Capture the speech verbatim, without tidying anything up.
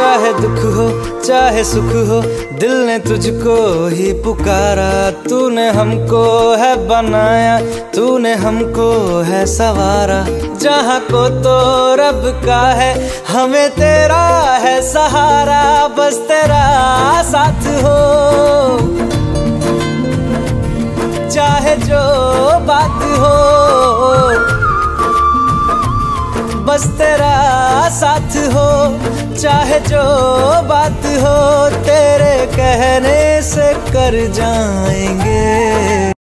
चाहे दुख हो चाहे सुख हो, दिल ने तुझको ही पुकारा। तूने हमको है बनाया, तूने हमको है सवारा। जहाँ को तो रब का है, हमें तेरा है सहारा। बस तेरा साथ हो, चाहे जो बात हो, बस तेरा साथ हो, चाहे जो बात हो। तेरे कहने से कर जाएंगे।